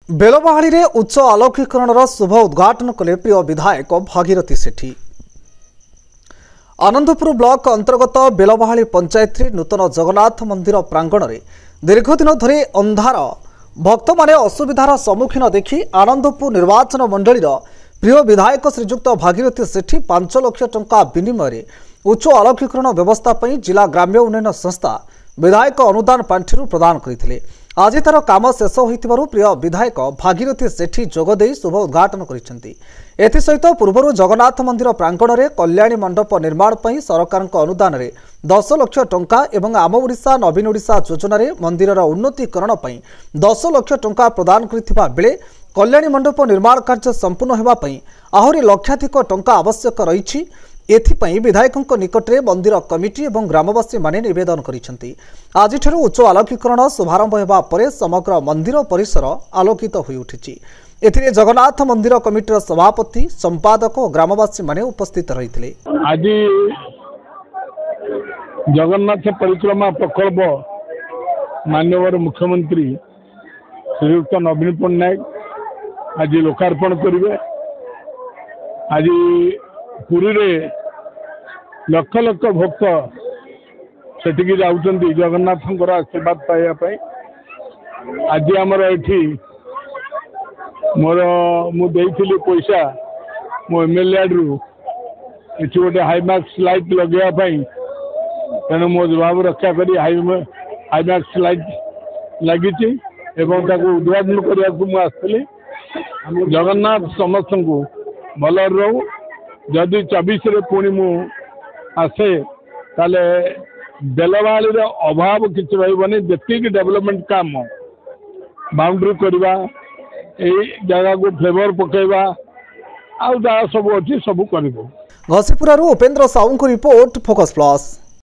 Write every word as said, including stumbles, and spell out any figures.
बेलबाहाड़ी रे उच्च आलोकीकरण शुभ उद्घाटन कले प्रिय विधायक भागीरथी सेठी। आनंदपुर ब्लॉक अंतर्गत बेलबाहाड़ी पंचायत नूतन जगन्नाथ मंदिर प्रांगण में दीर्घदिन धरी अंधार भक्त माने असुविधार सम्मुखीन देखि आनंदपुर निर्वाचन मंडली प्रिय विधायक श्रीजुक्त भागीरथी सेठी पांच लाख टंका विनिमय उच्च आलोकीकरण व्यवस्था पर जिला ग्राम्य उन्नयन संस्था विधायक अनुदान पांठि प्रदान करते। आज तार काम शेष हो प्रिय विधायक भागीरथी सेठी जोगदे शुभ उद्घाटन करसहित पूर्व जगन्नाथ मंदिर प्रांगण में कल्याणी मंडप निर्माण पर सरकार अनुदान में दस लाख टंका एवं आम ओडिशा नवीन ओडिशा योजन मंदिर उन्नतीकरण पर दस लाख टंका प्रदान करथिबा बेले कल्याणी मंडप निर्माण कार्य संपूर्ण होगापी आहरी लक्षाधिक टंका आवश्यक रही। एथिपाई विधायकों निकट में मंदिर कमिटी और ग्रामवासी माने निवेदन करिसेंती। आज उच्च आलोकीकरण शुभारंभ होगा पर समग्र मंदिर परिसर आलोकित हो उठी। एथिरे जगन्नाथ मंदिर कमिटीर सभापति संपादक और ग्रामवासी माने उपस्थित रही। आज जगन्नाथ परिक्रमा प्रकल्प माननीय मुख्यमंत्री श्रीयुक्त नवीन पट्टनायक आज लोकार्पण करेंगे। आज पुरी रे लक्ष लक्ष भक्त सेठिकी जाउछन्ती जगन्नाथंकर आशीर्वाद पाइबा। आज आमर एठी मोर मु देइथिली पैसा मो एमएलए रु एठी गोटे हाईमैक्स लाइट लगेया पाई तेणु मो जवाब रक्षा करी हाईमैक्स लाइट लगी एवं ताको उद्घाटन करने को आसली। जगन्नाथ समस्त को भल रहू। जदि चौबीस रे पुणी मु आसे ताले बेलबाड़ी अभाव किसी रही जी डेवलपमेंट काम बाउंड्री करवा जगह को फ्लेवर पकेवा आउ जहाँ सब अच्छी सब कर। घसीपुरा उपेन्द्र साहू को रिपोर्ट फोकस प्लस।